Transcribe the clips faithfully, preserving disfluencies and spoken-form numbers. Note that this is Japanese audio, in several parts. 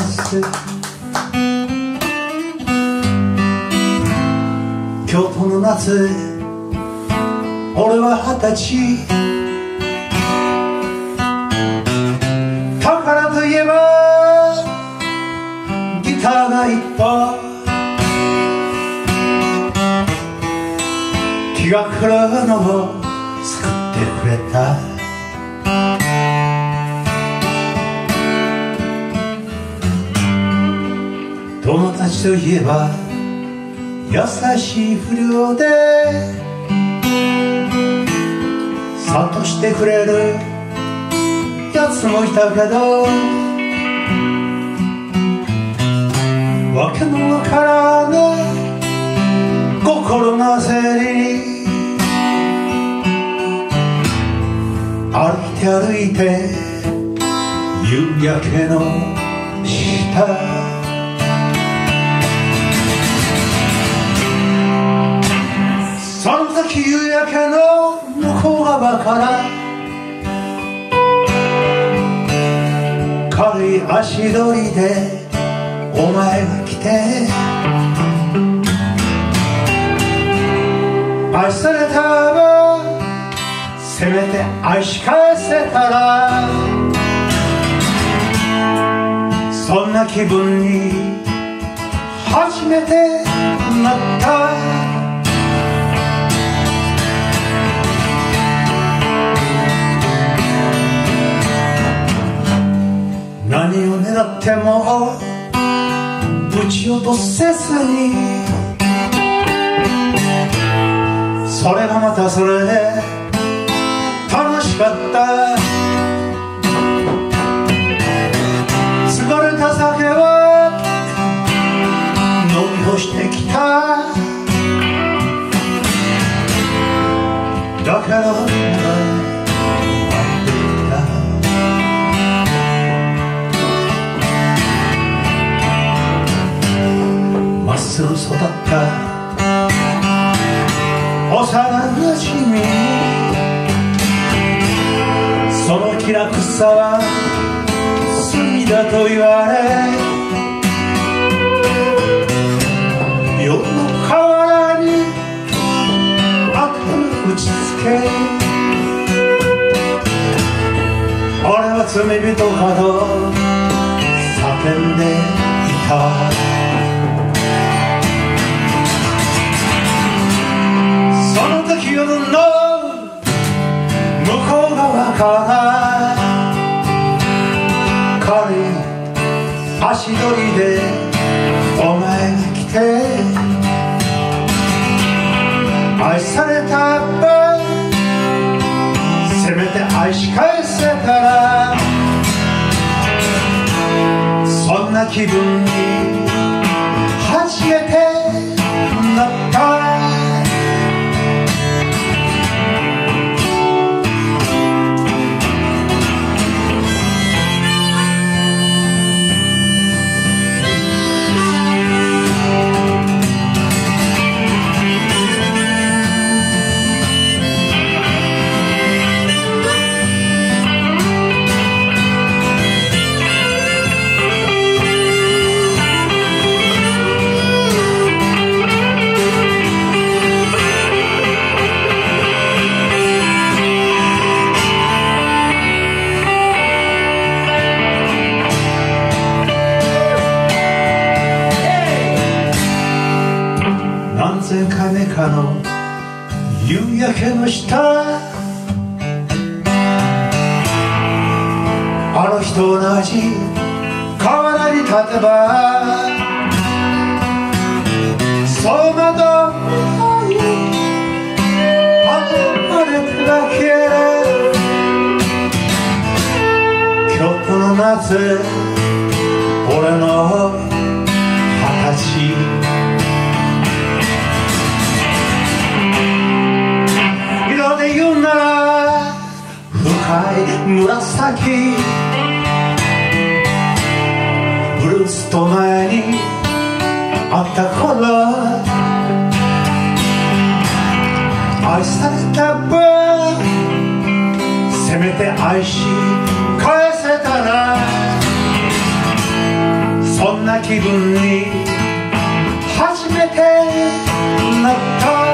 ます京都の夏俺は二十歳宝といえばギターが一本気が狂うのを救ってくれた友達といえば優しい不良で諭してくれるやつもいたけどわけのわからない心の焦りに歩いて歩いて夕焼けの下その時夕焼けの向こう側から軽い足取りでお前が来て愛されたらせめて愛し返せたらそんな気分に初めてなった何を狙ってもぶち落とせずにそれがまたそれで楽しかった疲れた酒は飲み干してきただけどまっすぐ育った幼なじみその気楽さは罪だと言われ世の河原に悪打ちつけ俺は罪人かと叫んでいた夜の向こう側から軽い足取りでお前が来て愛されたらせめて愛し返せたらそんな気分に初めてなった何千回目かの夕焼けの下あの日と同じ河原に立てば走馬灯に憧れては消える京都の夏俺の二十歳で言うなら深い紫ブルースと前に会った頃愛された分せめて愛し返せたらそんな気分に初めてなった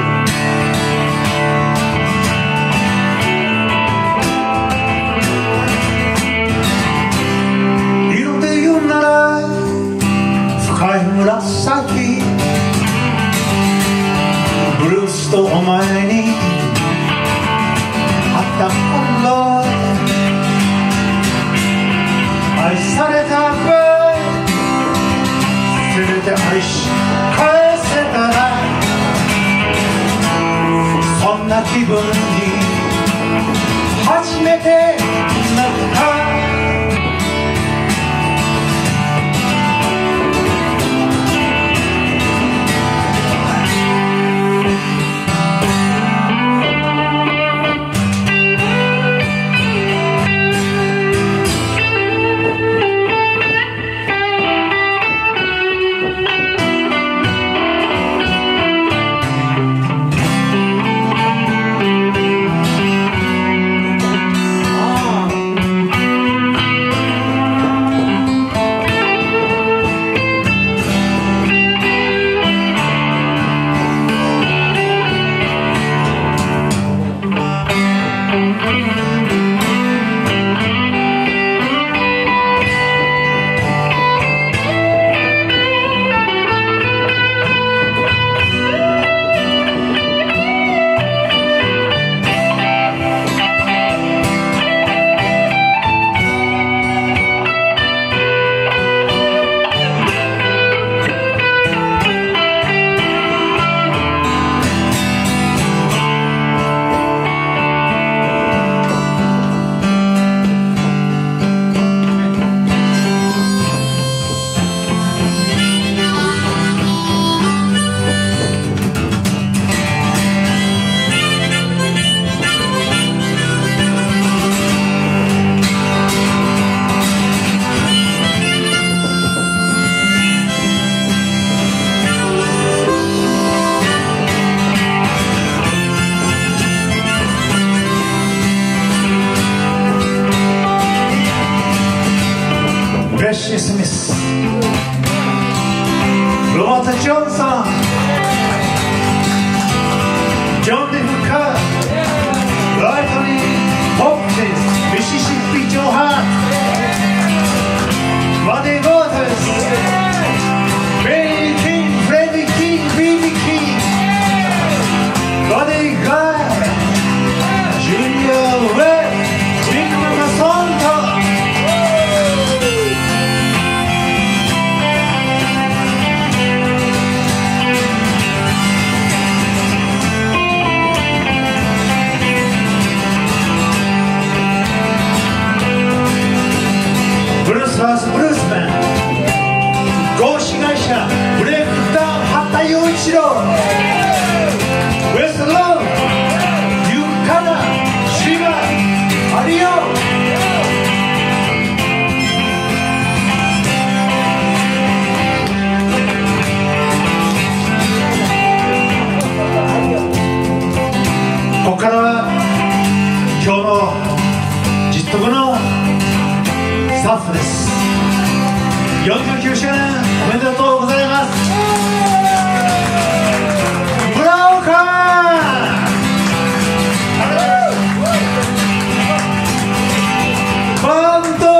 色で言うなら深い紫ブルースとお前に会った頃愛された分せめて愛し返せたらそんな気分に初めてなったベッシー・スミス、ロバート・ジョンソン、ジョン・ディフ・カー、ライトニー・ホプキンス、ミシシッピ・ジョーハン、マディ・ゴーテス、ベイ・キング、フレディ・キング、ビビ・キング、バディ・ガイ、ジュニア・ウェイ、ビッグ・ママ・ソント、ブルースバースブルースマン、合資会社ブレイクダウン八田陽一郎、ウエストローン、ユーカナ、シバ、アリオ、ここからは今日の実徳のスタッフです。よんじゅうきゅうしゅうねんおめでとうございます。村岡バンド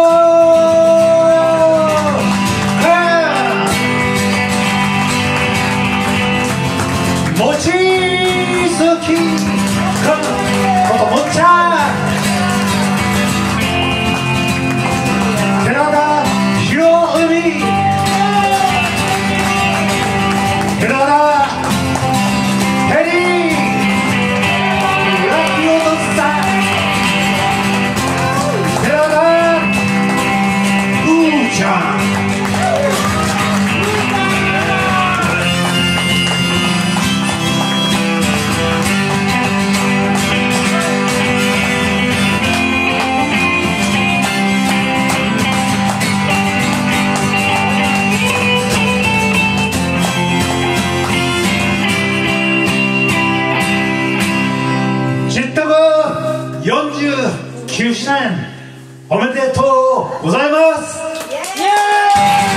もちづきこともっちゃん、寺田博文、寺田ヘリー、ラキオトスさん、寺田うーちゃん、よんじゅうきゅうしゅうねんおめでとうございます。イエーイ。